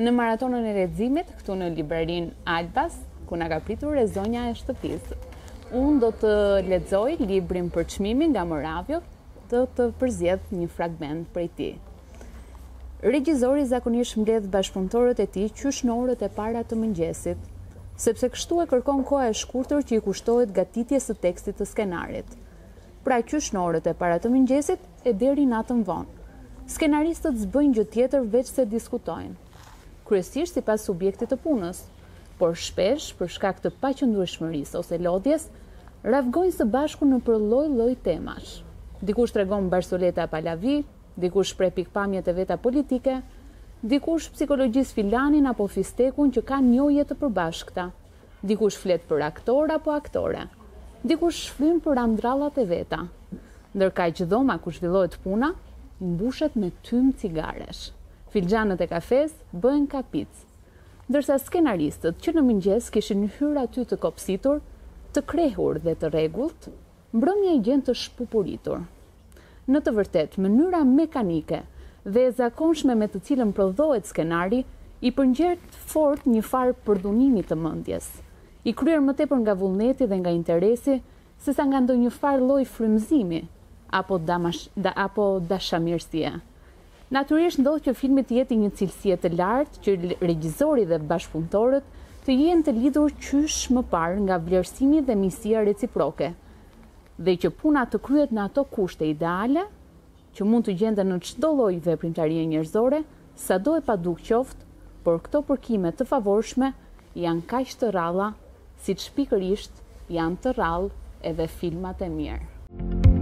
në maratonën e leximit këtu në librerin Albas, ku na ka pritur e zonja e shtëpisë. Unë do të lexoj librin për çmimin nga Moravio, do të përzjedh një fragment prej tij. Regjizori zakonisht mbledh bashkëpunëtorët e tij qysh në orët e para të mëngjesit, sepse kështu e kërkon koha e shkurtër që i kushtohet gatitjes së tekstit të skenarit. Pra qysh në orët e para të mëngjesit e deri natën vonë. Skenaristët s'bëjnë gjë tjetër veç se diskutojnë. Kryesisht sipas subjektit të punës, por shpesh për shkak të paqëndrueshmërisë ose lodhjes, ravgojnë së bashku në për lloj-lloj temash. Dikush tregon barsoleta palavi, dikush shpreh pikpamjet e veta politike, dikush psikologjisë filanin apo fistekun që kanë njohje të përbashkëta, dikush flet për aktor apo aktore, dikush shfryn për andrallat e veta, ndërkaq që dhoma ku zhvillohet puna mbushet me tym cigaresh. Filxhanët e kafes bëhen kapic, ndërsa skenaristët që në mëngjes kishin hyrë aty të kopsitur, të krehur dhe të rregullt, mbrëmje i gjen të shpupuritur. Në të vërtetë, mënyra mekanike dhe e zakonshme me të cilën prodhohet skenari i përngjerë fort një farë përdhunimi të mendjes, i kryer më tepër nga vullneti dhe nga interesi, sesa nga ndonjë farë lloj frymëzimi apo dashamirësie. Natyrisht ndodh që filmi të jetë një cilësie të lartë, që regjizori dhe bashkëpunëtorët të jenë të lidhur qysh më parë nga vlerësimi dhe misia reciproke, dhe që puna të kryhet në ato kushte ideale që mund të gjenden në çdo lloj veprimtarie njerëzore, sado e paduk qoftë, por këto përkime të favorshme janë kaq të rralla, siç pikërisht janë të rrallë edhe filmat e mirë.